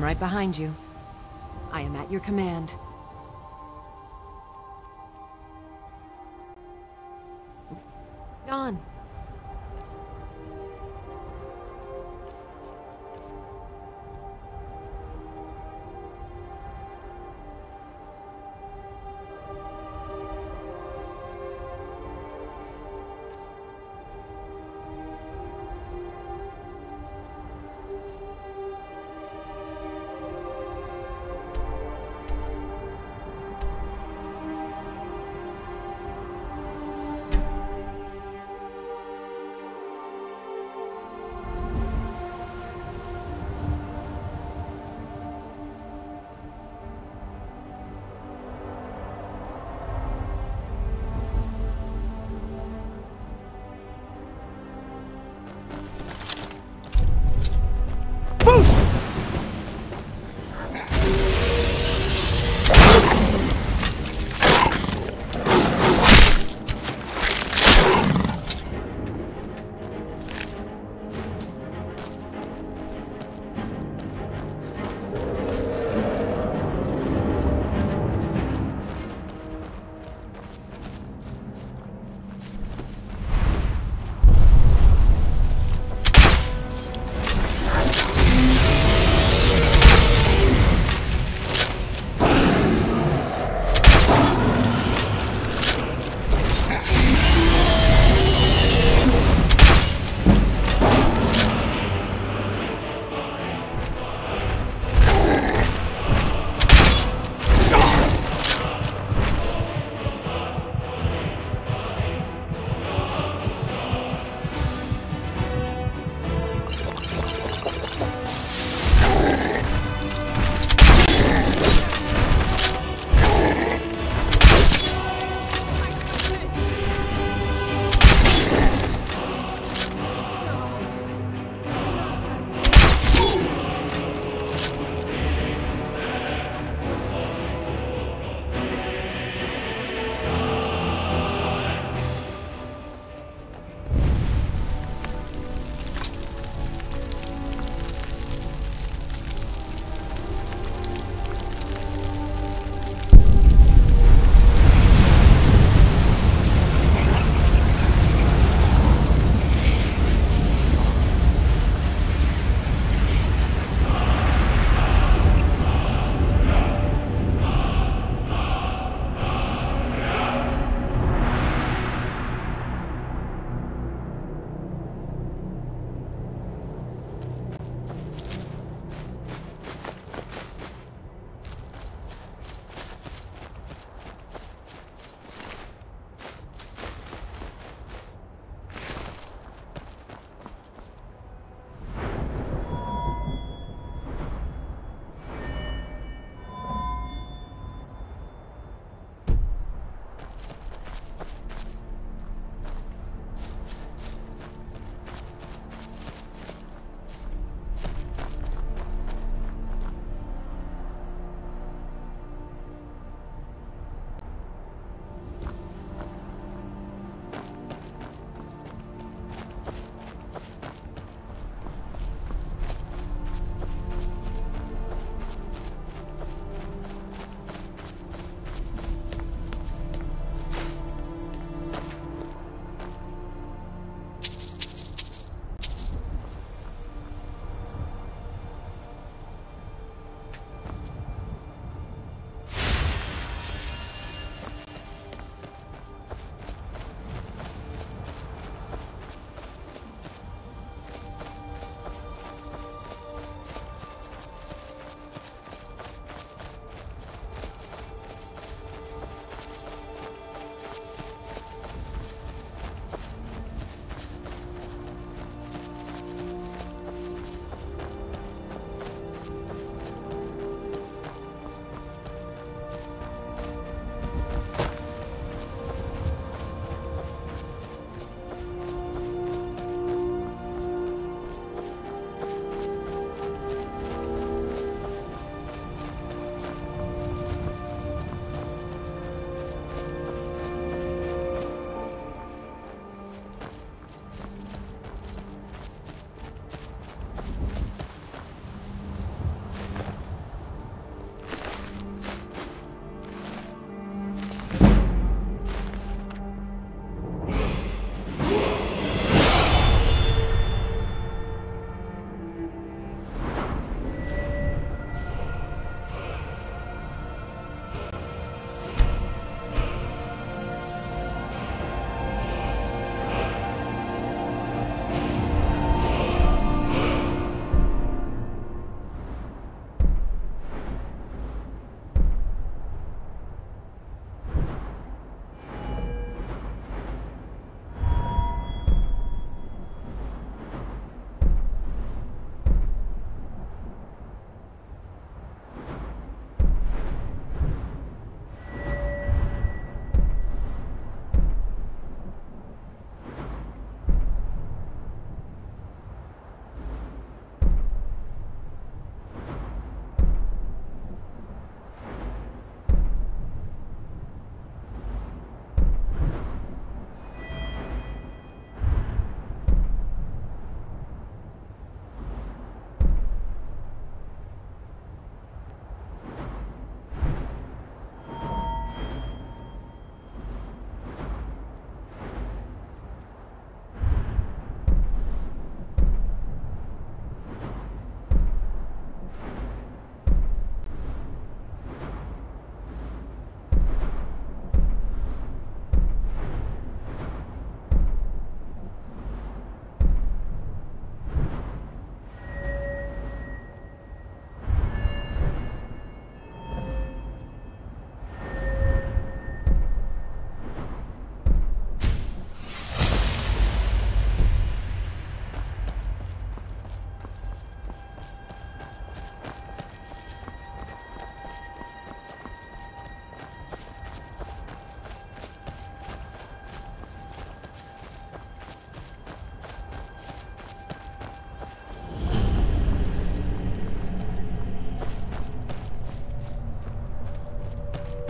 I'm right behind you. I am at your command. On.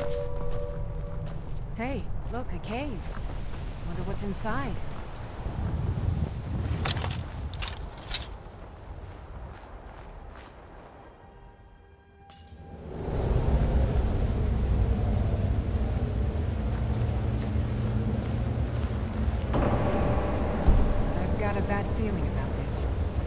Hey, look, a cave. Wonder what's inside. I've got a bad feeling about this.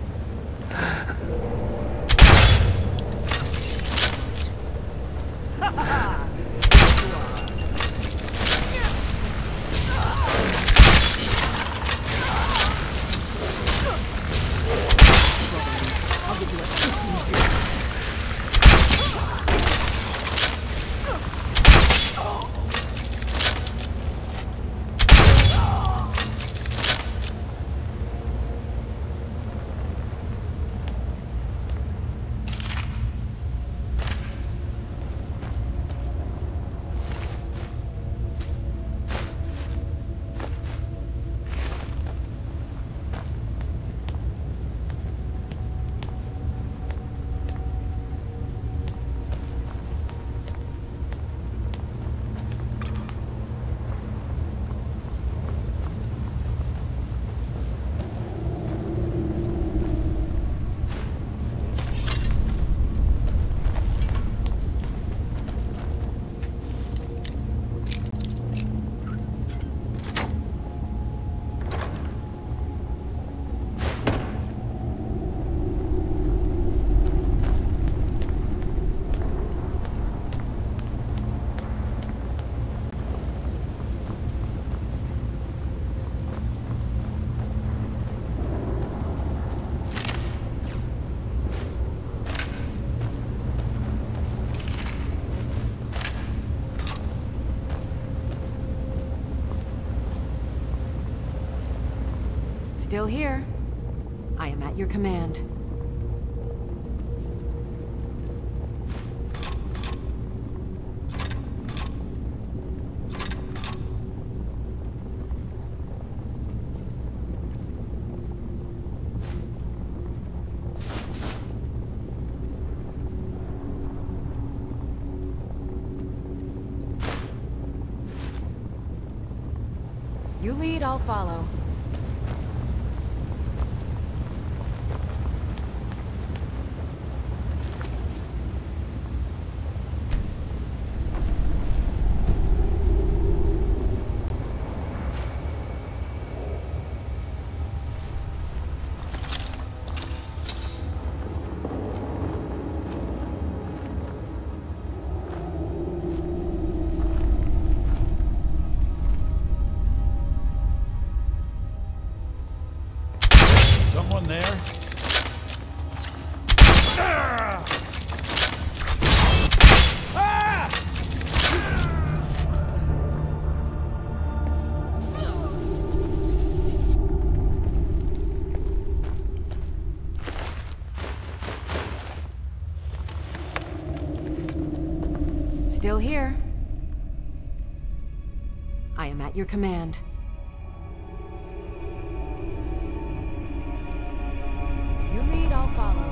Still here. I am at your command. You lead, I'll follow. Someone there? Ah! Ah! Still here. I am at your command. You lead, I'll follow.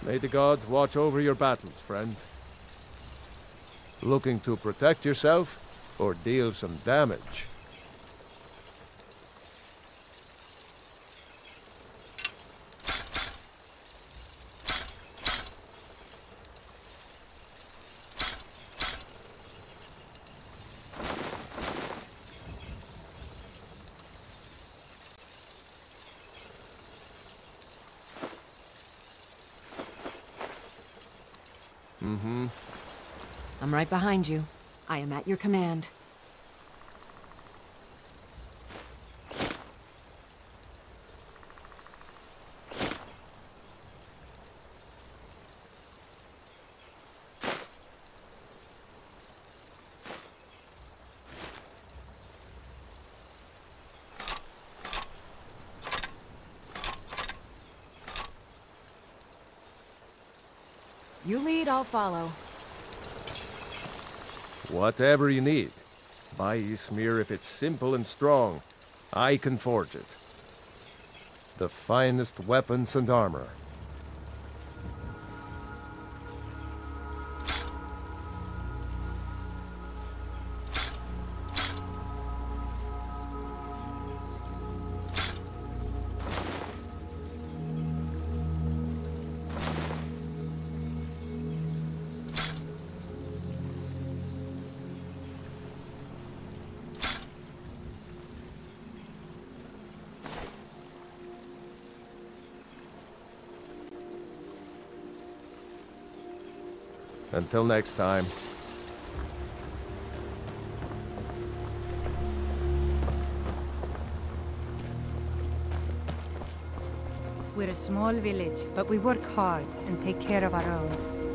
May the gods watch over your battles, friend. Looking to protect yourself or deal some damage? I'm right behind you. I am at your command. You lead, I'll follow. Whatever you need. Buy Ysmir if it's simple and strong. I can forge it. The finest weapons and armor. Until next time. We're a small village, but we work hard and take care of our own.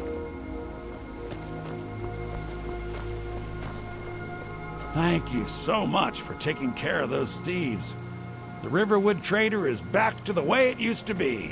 Thank you so much for taking care of those thieves. The Riverwood Trader is back to the way it used to be.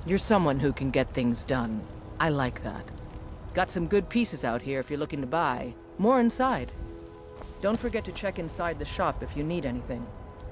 You're someone who can get things done. I like that. Got some good pieces out here if you're looking to buy. More inside. Don't forget to check inside the shop if you need anything.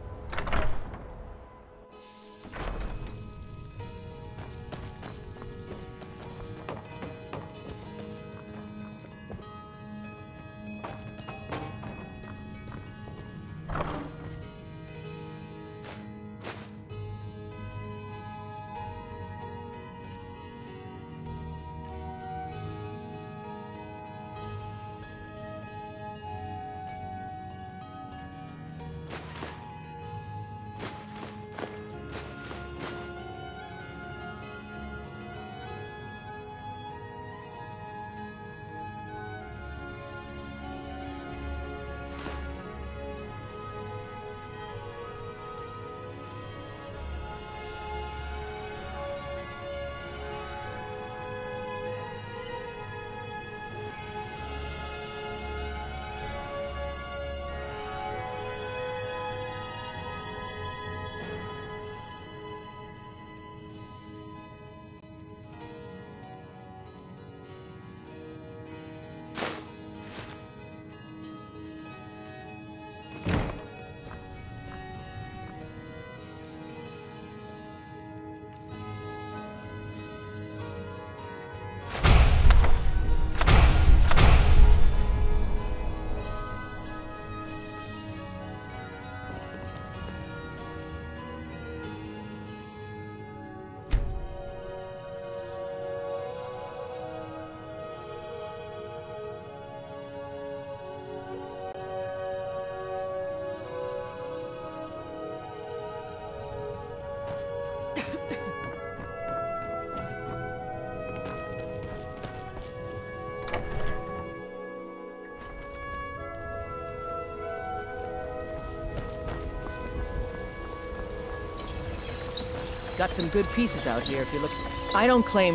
Got some good pieces out here if you look. I don't claim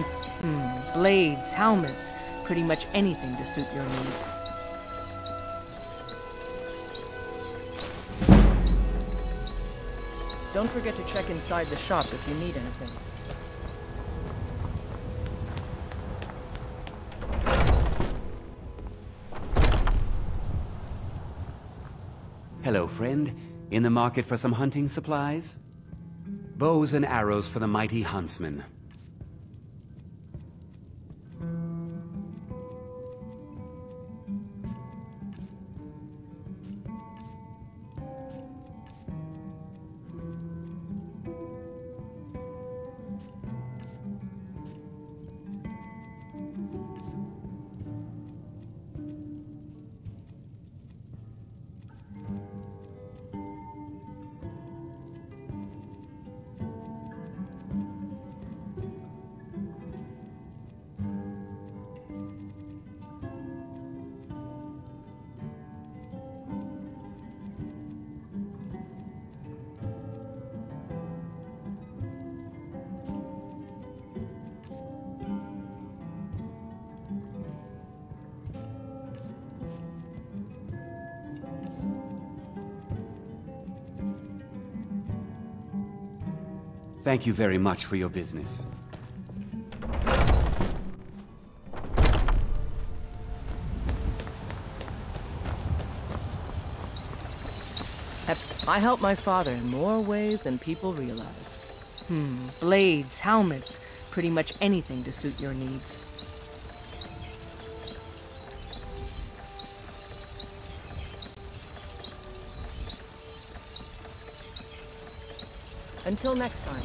blades, helmets, pretty much anything to suit your needs. Don't forget to check inside the shop if you need anything. Hello, friend. In the market for some hunting supplies? Bows and arrows for the mighty huntsman. Thank you very much for your business. I help my father in more ways than people realize. Blades, helmets, pretty much anything to suit your needs. Until next time.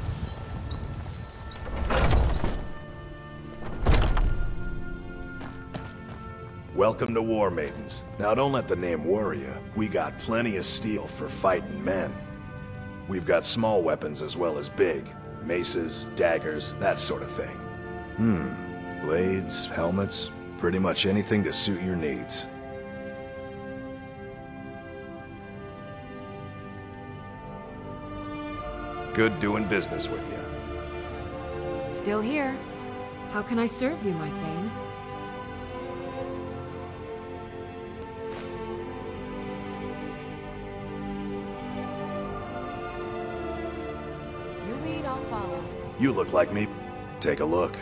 Welcome to War Maidens. Now don't let the name worry you. We got plenty of steel for fighting men. We've got small weapons as well as big. Maces, daggers, that sort of thing. Blades, helmets, pretty much anything to suit your needs. Good doing business with you. Still here. How can I serve you, my Thane? You lead, I'll follow. You look like me. Take a look.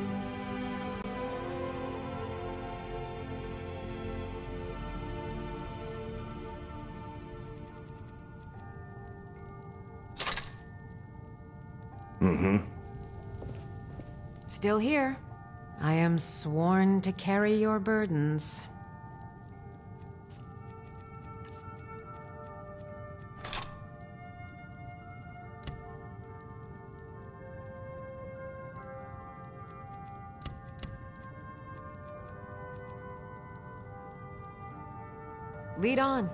Still here. I am sworn to carry your burdens. Lead on.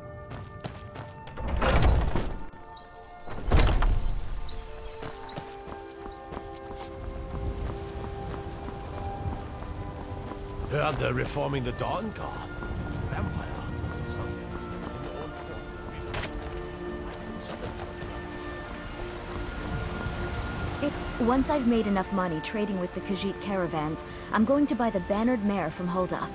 Heard they're reforming the Dawn Guard. Vampire hunters or something. In the old fort. Once I've made enough money trading with the Khajiit caravans, I'm going to buy the bannered mare from Hulda.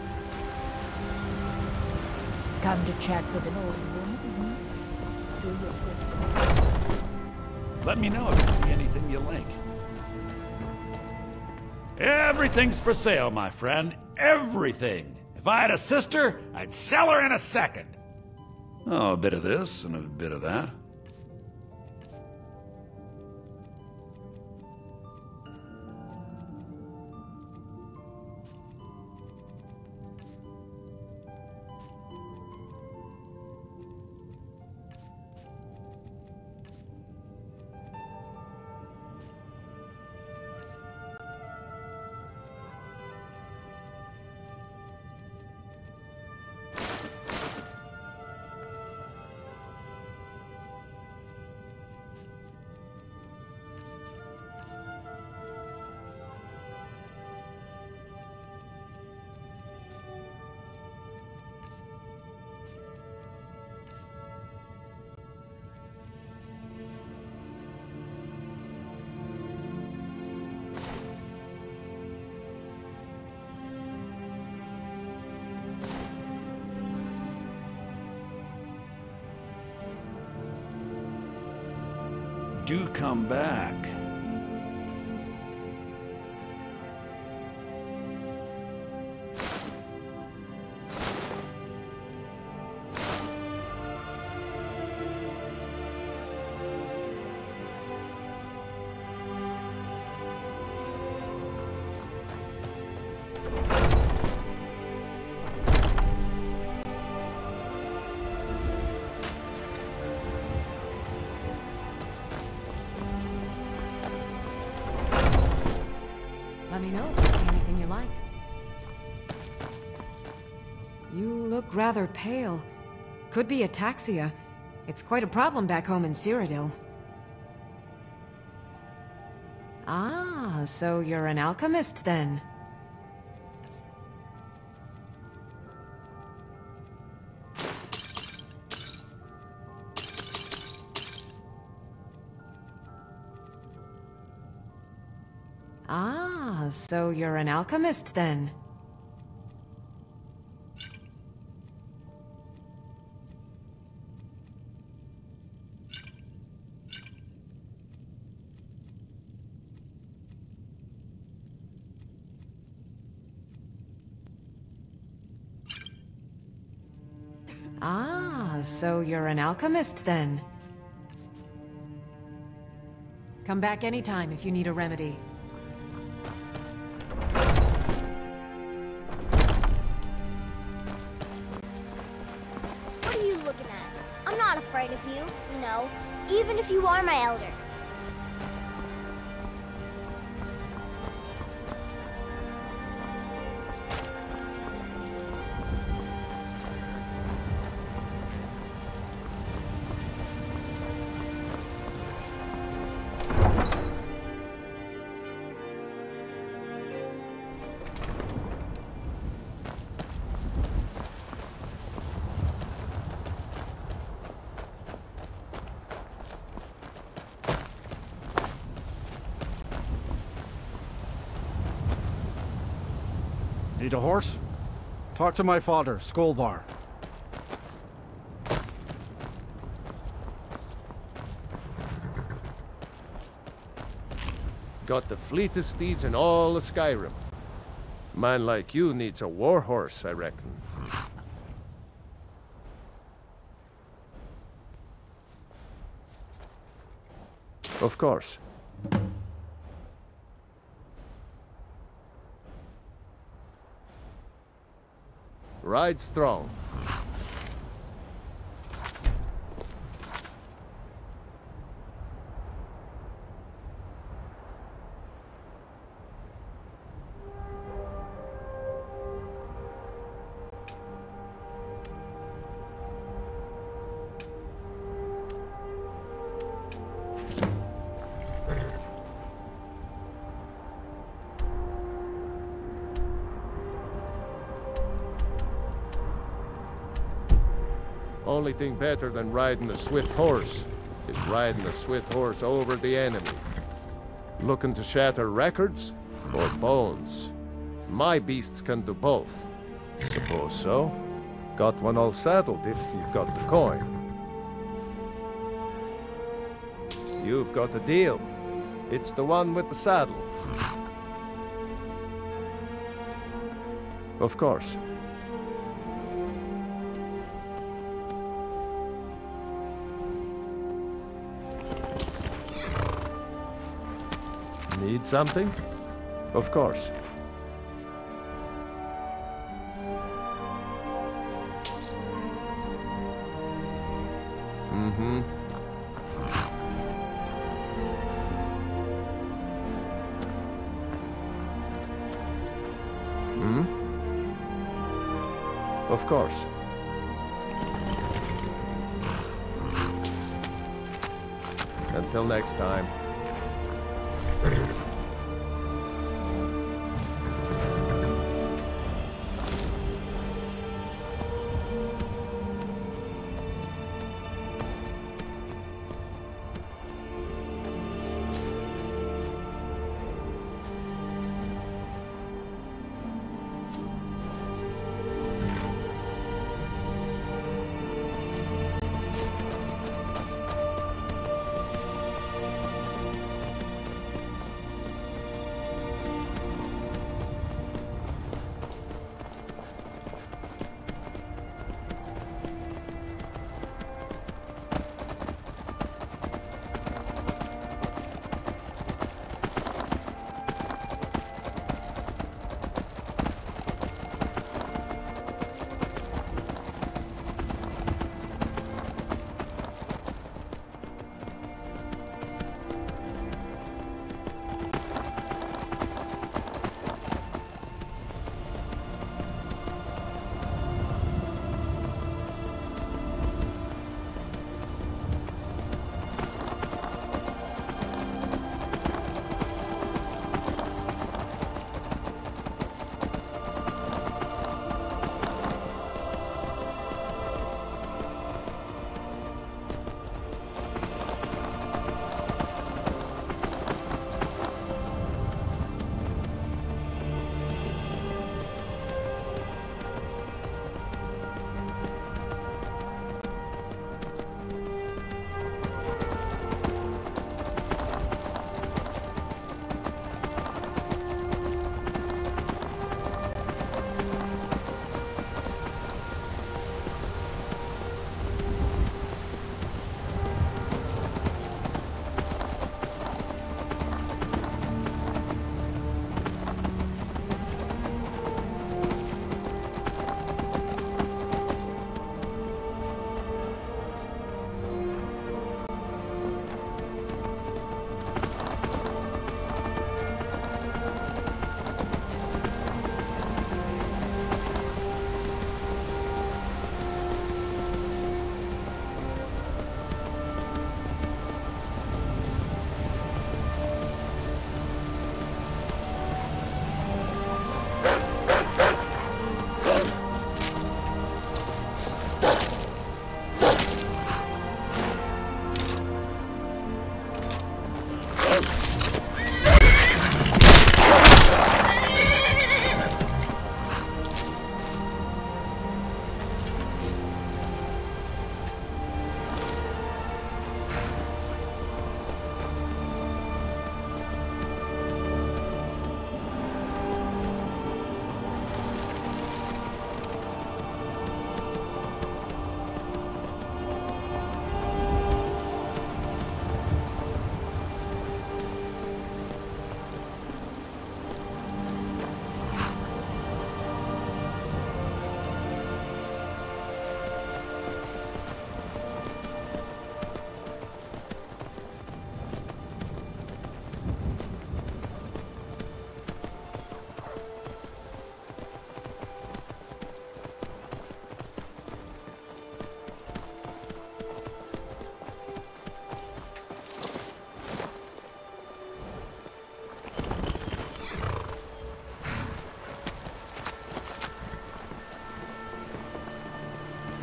Come to chat with an old woman. Let me know if you see anything you like. Everything's for sale, my friend. Everything. If I had a sister, I'd sell her in a second. Oh, a bit of this and a bit of that. Do come back. Let me know if you see anything you like. You look rather pale. Could be ataxia. It's quite a problem back home in Cyrodiil. Ah, so you're an alchemist then? Ah, so you're an alchemist then? Ah, so you're an alchemist then? Come back anytime if you need a remedy. What are you looking at? I'm not afraid of you, you know, even if you are my elder. Need a horse? Talk to my father, Skolvar. Got the fleetest steeds in all of Skyrim. Man like you needs a war horse, I reckon. Of course. Ride strong. Only thing better than riding a swift horse is riding a swift horse over the enemy. Looking to shatter records or bones? My beasts can do both. Suppose so. Got one all saddled if you've got the coin. You've got a deal. It's the one with the saddle. Of course. Need something? Of course. Mm-hmm. Hmm? Of course. Until next time.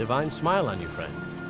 divine smile on you, friend.